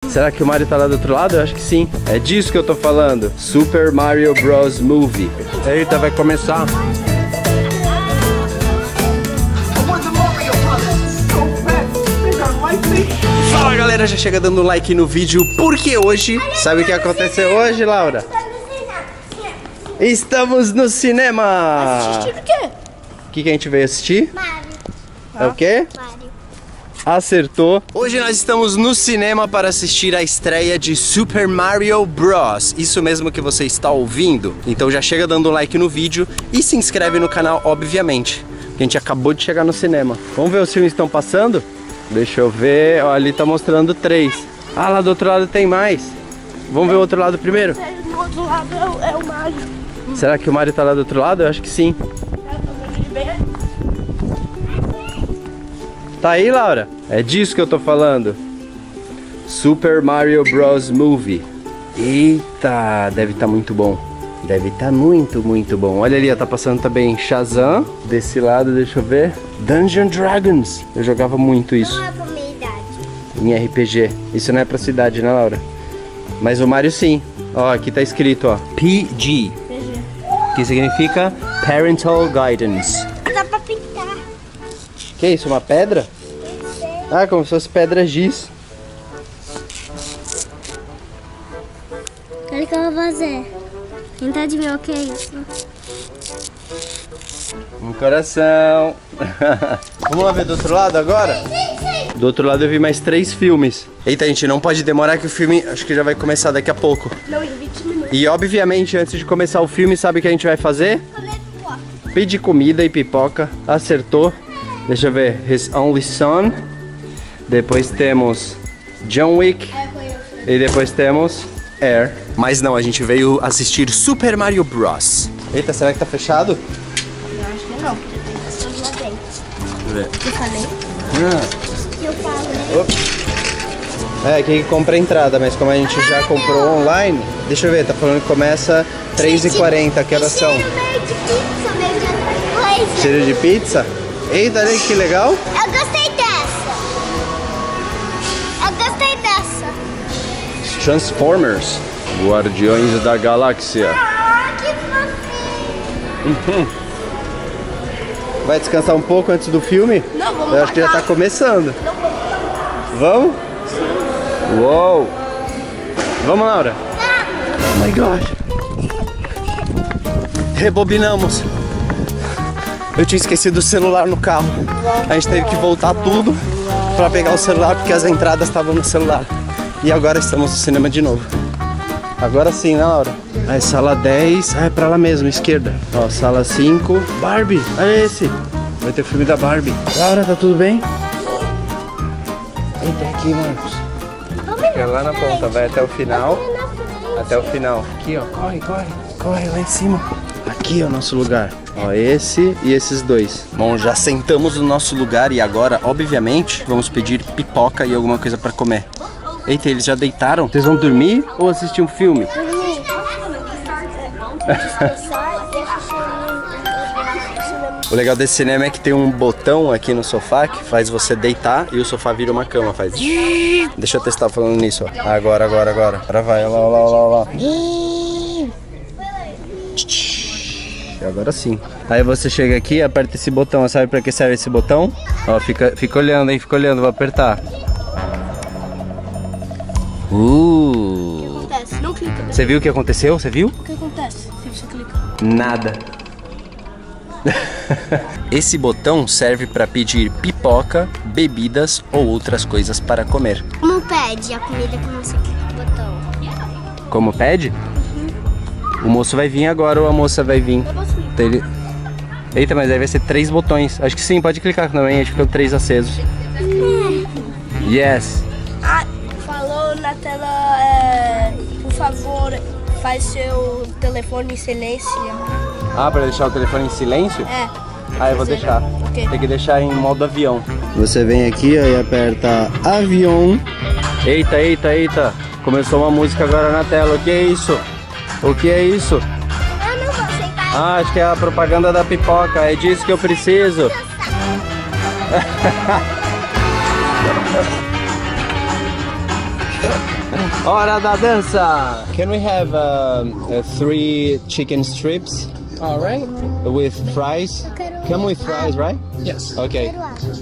Será que o Mario tá lá do outro lado? Eu acho que sim. É disso que eu tô falando. Super Mario Bros. Movie. Eita, vai começar. Fala galera, já chega dando like no vídeo, porque hoje, sabe o que aconteceu hoje, Laura? Estamos no cinema! Assistir o quê? O que a gente veio assistir? Mario. É o quê? Mario. Acertou. Hoje nós estamos no cinema para assistir a estreia de Super Mario Bros. Isso mesmo que você está ouvindo. Então já chega dando like no vídeo e se inscreve no canal, obviamente. Que a gente acabou de chegar no cinema. Vamos ver os filmes que estão passando? Deixa eu ver. Ó, ali tá mostrando 3. Ah, lá do outro lado tem mais. Vamos ver o outro lado primeiro? Do outro lado é o Mario. Será que o Mario tá lá do outro lado? Eu acho que sim. Tá aí, Laura? É disso que eu tô falando. Super Mario Bros. Movie. Eita, deve estar muito bom. Deve estar muito, muito bom. Olha ali, ó, tá passando também Shazam. Desse lado, deixa eu ver. Dungeons & Dragons. Eu jogava muito isso. Não é pra minha idade. Em RPG. Isso não é pra cidade, né, Laura? Mas o Mario sim. Ó, aqui tá escrito, ó. PG. Que significa Parental Guidance. Dá pra pintar. Que isso, uma pedra? Ah, como se fosse pedra giz. O que eu vou fazer? Pintar de mim, o que é isso? Um coração. Vamos lá ver do outro lado agora? Do outro lado eu vi mais 3 filmes. Eita, gente, não pode demorar que o filme acho que já vai começar daqui a pouco. Não, em 20 minutos. E obviamente, antes de começar o filme, sabe o que a gente vai fazer? Pedir comida e pipoca. Acertou. Deixa eu ver. His Only Son. Depois temos John Wick. E depois temos Air. Mas não, a gente veio assistir Super Mario Bros. Eita, será que tá fechado? Eu acho que não, porque tem pessoas lá dentro. Deixa eu ver. Eu falei? Eu falei. É, quem compra a entrada, mas como a gente já comprou online, deixa eu ver, tá falando que começa 3h40, que horas são? Cheiro de pizza? Eita, olha que legal! Eu gostei dessa! Eu gostei dessa! Transformers, Guardiões da Galáxia. Ah, que fofinho! Vai descansar um pouco antes do filme? Não, vamos. Eu acho que já tá começando. Não, Vamos? Uou! Vamos, Laura? Oh my God! Rebobinamos. Eu tinha esquecido o celular no carro. A gente teve que voltar tudo pra pegar o celular porque as entradas estavam no celular. E agora estamos no cinema de novo. Agora sim, né, Laura? Aí, sala 10. Ah, é pra lá mesmo, esquerda. Ó, sala 5. Barbie, olha esse. Vai ter filme da Barbie. Laura, tá tudo bem? Entra aqui, Marcos. Fica lá na ponta, vai até o final. Até o final. Aqui, ó. Corre, corre. Corre lá em cima. Aqui é o nosso lugar. Ó, esse e esses 2. Bom, já sentamos no nosso lugar e agora, obviamente, vamos pedir pipoca e alguma coisa pra comer. Eita, eles já deitaram? Vocês vão dormir ou assistir um filme? O legal desse cinema é que tem um botão aqui no sofá que faz você deitar e o sofá vira uma cama, faz. Deixa eu testar falando nisso, ó. Agora. Agora vai, olha lá. E agora sim. Aí você chega aqui, aperta esse botão, sabe pra que serve esse botão? Ó, fica olhando, hein, fica olhando, vou apertar. O que acontece? Não clica. Você viu o que aconteceu? Você viu? O que acontece se você clica? Nada. Esse botão serve para pedir pipoca, bebidas ou outras coisas para comer. Como pede a comida quando você clica no botão? Como pede? O moço vai vir agora ou a moça vai vir? Então ele... Eita, mas aí vai ser 3 botões. Acho que sim, pode clicar também, acho que ficam 3 acesos. Yes. Ah, falou na tela, por favor, faz seu telefone em silêncio. Ah, para deixar o telefone em silêncio? É. Ah, eu vou deixar. Ok. Tem que deixar em modo avião. Você vem aqui ó, e aperta avião. Eita. Começou uma música agora na tela. O que é isso? O que é isso? Eu não vou aceitar. Ah, acho que é a propaganda da pipoca. É disso que eu preciso. Hora da dança! Can we have 3 chicken strips? All right. With fries? Come with fries, right? Yes. Okay.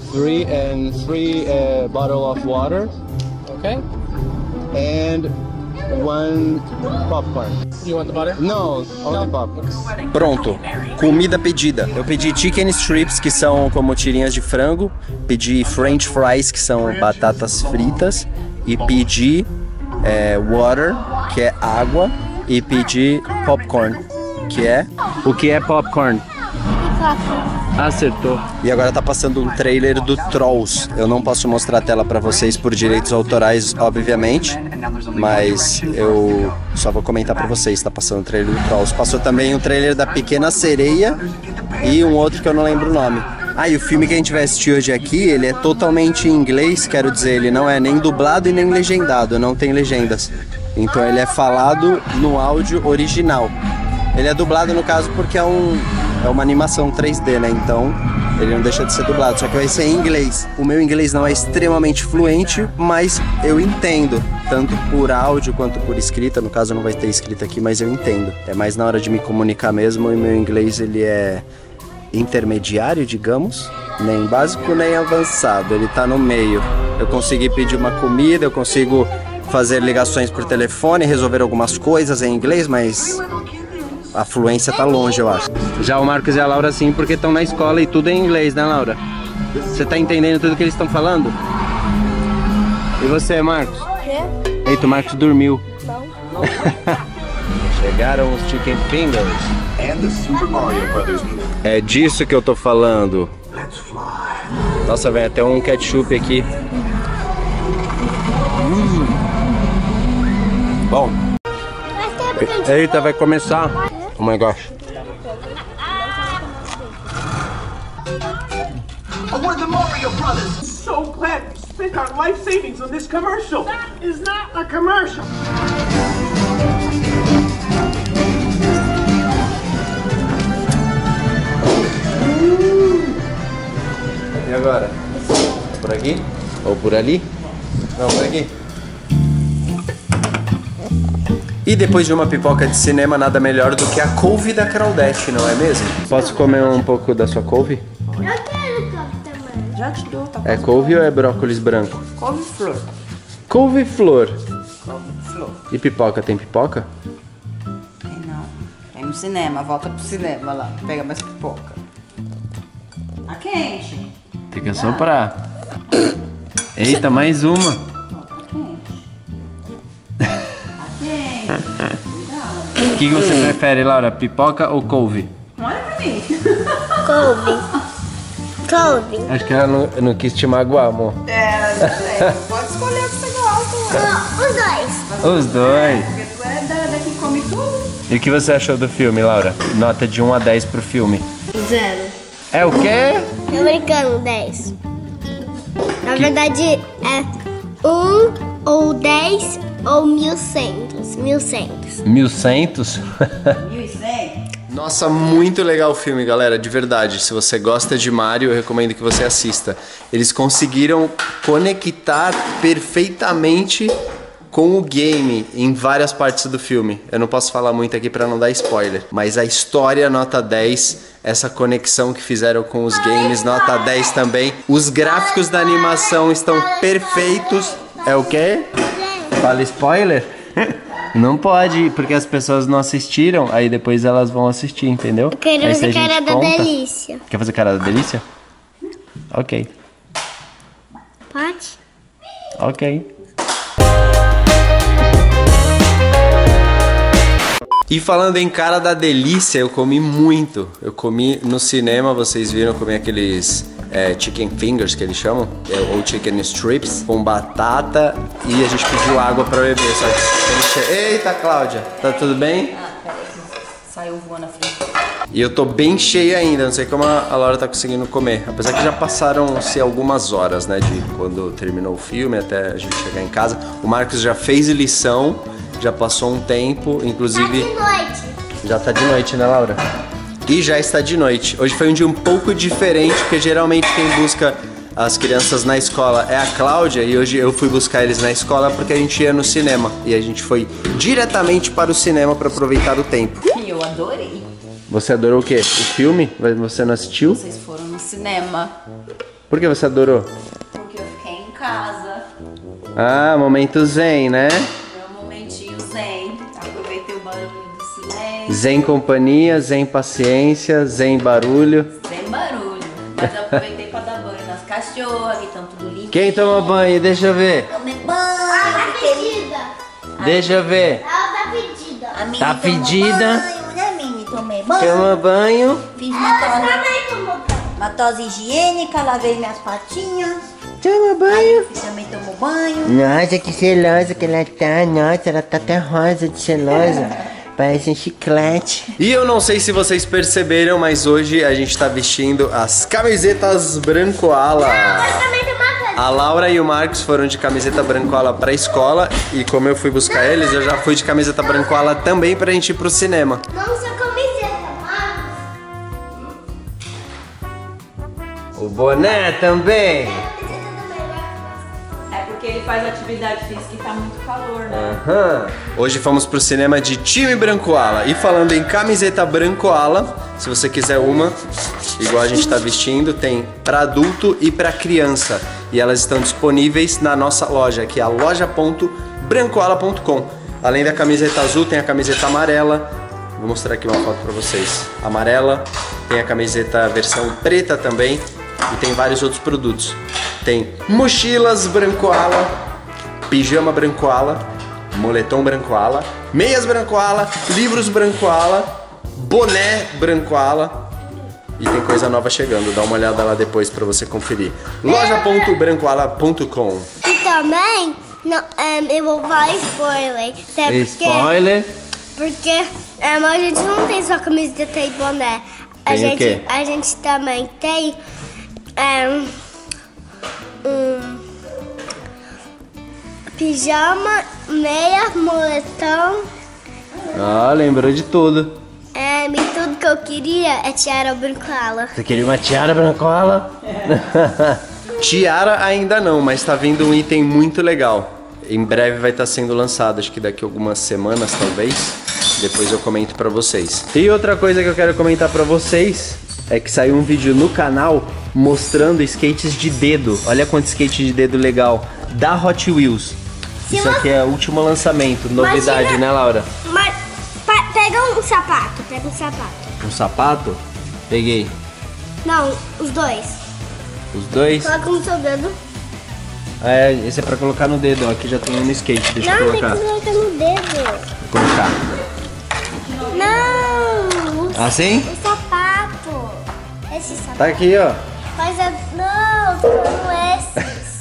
3 bottle of water Okay. and 1 popcorn. You want the butter? No, only popcorn. Pronto. Comida pedida. Eu pedi chicken strips, que são como tirinhas de frango. Pedi french fries, que são batatas fritas. E pedi water, que é água. E pedi popcorn, que é... O que é popcorn? Acertou. E agora tá passando um trailer do Trolls. Eu não posso mostrar a tela pra vocês por direitos autorais, obviamente, mas eu só vou comentar pra vocês. Tá passando o trailer do Trolls. Passou também um trailer da Pequena Sereia e um outro que eu não lembro o nome. Ah, e o filme que a gente vai assistir hoje aqui, ele é totalmente em inglês, quero dizer, ele não é nem dublado e nem legendado, não tem legendas. Então ele é falado no áudio original. Ele é dublado no caso porque é uma animação 3D, né? Então ele não deixa de ser dublado, só que vai ser em inglês. O meu inglês não é extremamente fluente, mas eu entendo, tanto por áudio quanto por escrita. No caso não vai ter escrita aqui, mas eu entendo. É mais na hora de me comunicar mesmo, e meu inglês ele é intermediário, digamos, nem básico nem avançado, ele tá no meio. Eu consegui pedir uma comida, eu consigo fazer ligações por telefone, resolver algumas coisas em inglês, mas a fluência tá longe, eu acho. Já o Marcos e a Laura sim, porque estão na escola e tudo é em inglês, né, Laura? Você tá entendendo tudo que eles estão falando? E você, Marcos? Eita, o Marcos dormiu. Não. Chegaram os chicken fingers. É disso que eu tô falando. Nossa, vem até um ketchup aqui. Bom. Eita, vai começar. Oh my gosh. We're the Mario Brothers. So glad we spent our life savings on this commercial. That is not a commercial. E agora? Por aqui? Ou por ali? Não, por aqui. E depois de uma pipoca de cinema, nada melhor do que a couve da Claudete, não é mesmo? Posso comer um pouco da sua couve? Eu quero couve também. Já te dou, tá? É couve ou é brócolis branco? Couve-flor. Couve-flor. Couve-flor. E pipoca, tem pipoca? Tem não. Tem no cinema, volta pro cinema lá. Pega mais pipoca. Tá quente. Tem que assoprar. Eita, mais uma. Tá quente. Tá quente. O que você prefere, Laura? Pipoca ou couve? Olha pra mim. Couve. Acho que ela não quis te magoar, amor. Pode escolher o que você gosta. Os dois. Os dois. Porque tu é daqui que come tudo. E o que você achou do filme, Laura? Nota de 1 a 10 pro filme. 0. É o quê? Tô brincando, 10. Na verdade é 1 ou 10 ou 1100. 1100. 1100? 1.100. Nossa, muito legal o filme, galera, de verdade. Se você gosta de Mario, eu recomendo que você assista. Eles conseguiram conectar perfeitamente com o game em várias partes do filme. Eu não posso falar muito aqui pra não dar spoiler, mas a história nota 10, essa conexão que fizeram com os games nota 10 também. Os gráficos da animação estão perfeitos. É o quê? Fala spoiler? Não pode, porque as pessoas não assistiram, aí depois elas vão assistir, entendeu? Eu quero Aí, se fazer a gente cara da conta... delícia. Quer fazer cara da delícia? Ok. Pode? Ok. E falando em cara da delícia, eu comi muito. Eu comi no cinema, vocês viram, eu comi aqueles chicken fingers que eles chamam, ou chicken strips, com batata, e a gente pediu água pra beber. Só que... Eita, Cláudia, tá tudo bem? Saiu voando na frente. E eu tô bem cheio ainda, não sei como a Laura tá conseguindo comer. Apesar que já passaram-se algumas horas, né, de quando terminou o filme até a gente chegar em casa. O Marcos já fez lição, já passou um tempo, inclusive... Tá de noite. Já tá de noite, né, Laura? E já está de noite. Hoje foi um dia um pouco diferente, porque geralmente quem busca as crianças na escola é a Cláudia e hoje eu fui buscar eles na escola porque a gente ia no cinema. E a gente foi diretamente para o cinema para aproveitar o tempo. E eu adorei. Você adorou o quê? O filme? Você não assistiu? Vocês foram no cinema. Por que você adorou? Porque eu fiquei em casa. Ah, momento zen, né? Meu momentinho zen. Aproveitei o barulho do silêncio. Zen companhia, zen paciência, zen barulho. Sem barulho. Mas eu aproveitei pra dar banho nas cachorras, que estão tudo limpinho. Quem toma banho? Deixa eu ver. Tomei banho. Pedida. Deixa eu ver. Ela tá pedida. A Mini Tá tomou fedida. banho, né, Mini? Tomei banho. Toma banho. Fiz Também tomou banho. uma tosse higiênica, lavei minhas patinhas. Toma banho. Também tomou banho. Nossa, que selosa que ela tá. Nossa, ela tá até rosa de selosa. Parece um chiclete. E eu não sei se vocês perceberam, mas hoje a gente tá vestindo as camisetas branco-ala. Também tem uma coisa. A Laura e o Marcos foram de camiseta branco-ala pra escola. E como eu fui buscar eles, eu já fui de camiseta branco-ala também pra gente ir pro cinema. Não usa camiseta, mas... O boné também. É porque ele faz atividade física e tá muito calor, né? Aham. Hoje fomos pro cinema de time branco-ala. E falando em camiseta branco-ala, se você quiser uma, igual a gente tá vestindo, tem pra adulto e pra criança. E elas estão disponíveis na nossa loja, que é a loja.brancoala.com. Além da camiseta azul, tem a camiseta amarela. Vou mostrar aqui uma foto pra vocês. Amarela, tem a camiseta versão preta também. E tem vários outros produtos. Tem mochilas branco-ala, pijama branco-ala, moletom branco-ala, meias branco-ala, livros branco-ala, boné branco-ala e tem coisa nova chegando. Dá uma olhada lá depois pra você conferir. loja.brancoala.com. E também, não, eu vou falar spoiler. Até Spoiler. Porque a gente não tem só camiseta e boné. Tem o quê? A gente também tem pijama, meia, moletom. Ah, lembrou de tudo. E tudo que eu queria é tiara branco-ala. Você queria uma tiara branco-ala? Tiara ainda não, mas tá vindo um item muito legal. Em breve vai estar sendo lançado, acho que daqui a algumas semanas talvez. Depois eu comento pra vocês. E outra coisa que eu quero comentar pra vocês é que saiu um vídeo no canal mostrando skates de dedo. Olha quanto skate de dedo legal da Hot Wheels. Isso aqui é o último lançamento, novidade, Imagina, né, Laura? Mas pega um sapato, Um sapato? Peguei. Não, os dois. Os dois? Coloca no seu dedo. É, esse é pra colocar no dedo, ó. Aqui já tem um no skate, deixa eu Não, tem colocar. que colocar no dedo. Vou colocar. Não, Assim? o sapato. Esse sapato. Tá aqui, ó. Mas não, tô falando esses.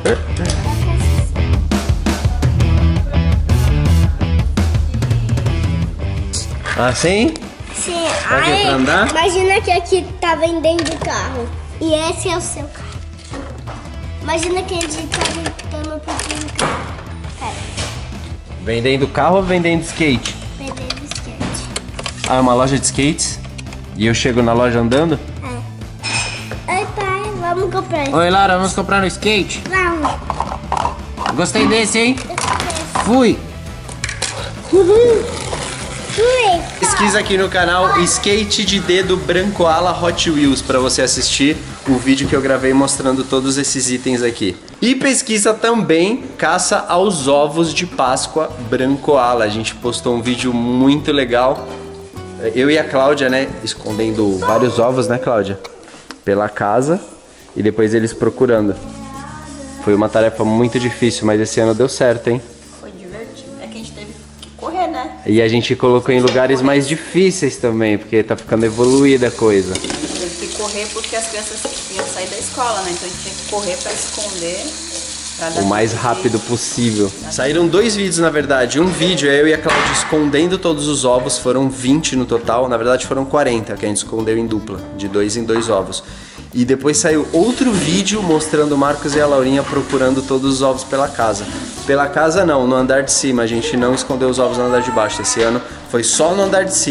Assim? Sim, Tá aqui pra andar? imagina que aqui tá vendendo o carro. E esse é o seu carro. Imagina que a gente tá vendendo pro seu carro. Pera, Vendendo carro ou vendendo skate? vendendo skate. Ah, é uma loja de skates? E eu chego na loja andando? Ai, pai, vamos comprar esse. Oi, Laura, vamos comprar um skate? Vamos. Gostei desse, hein? Fui! Uhul. Pesquisa aqui no canal Skate de Dedo Branco-ala Hot Wheels pra você assistir o vídeo que eu gravei mostrando todos esses itens aqui. E pesquisa também Caça aos Ovos de Páscoa Branco-ala. A gente postou um vídeo muito legal. Eu e a Cláudia, né, escondendo vários ovos, né, Cláudia? Pela casa e depois eles procurando. Foi uma tarefa muito difícil, mas esse ano deu certo, hein? Foi divertido. É que a gente teve que correr, né? E a gente colocou em lugares mais difíceis também, porque tá ficando evoluída a coisa. Teve que correr porque as crianças iam sair da escola, né? Então a gente tem que correr pra esconder. Pra dar O mais tempo de- rápido possível. Saíram 2 vídeos, na verdade. Um vídeo é eu e a Cláudia escondendo todos os ovos. Foram 20 no total. Na verdade foram 40, que a gente escondeu em dupla. De 2 em 2 ovos. E depois saiu outro vídeo mostrando o Marcos e a Laurinha procurando todos os ovos pela casa. Pela casa não, no andar de cima. A gente não escondeu os ovos no andar de baixo. Esse ano foi só no andar de cima.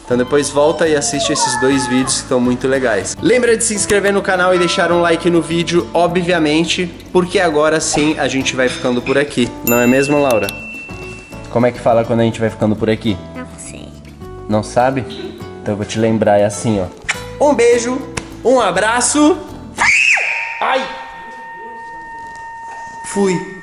Então depois volta e assiste esses 2 vídeos que estão muito legais. Lembra de se inscrever no canal e deixar um like no vídeo, obviamente, porque agora sim a gente vai ficando por aqui. Não é mesmo, Laura? Como é que fala quando a gente vai ficando por aqui? Não sei. Não sabe? Então eu vou te lembrar, é assim, ó. Um beijo, um abraço. Ai! Fui.